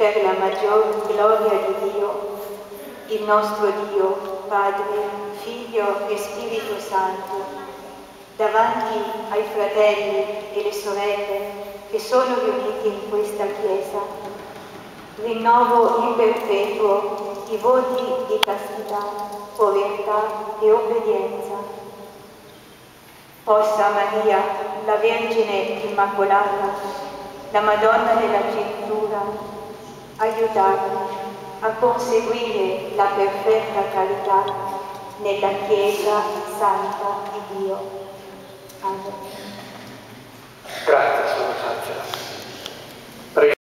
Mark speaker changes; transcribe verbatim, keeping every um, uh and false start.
Speaker 1: per la maggior gloria di Dio, il nostro Dio, Padre, Figlio e Spirito Santo, davanti ai fratelli e le sorelle che sono riuniti in questa Chiesa, rinnovo in perpetuo i voti di castità, povertà e obbedienza. Possa Maria, la Vergine Immacolata, la Madonna della Cintura, aiutarmi a conseguire la perfetta carità nella Chiesa Santa di Dio. Amen.
Speaker 2: Grazie, Suor Angela.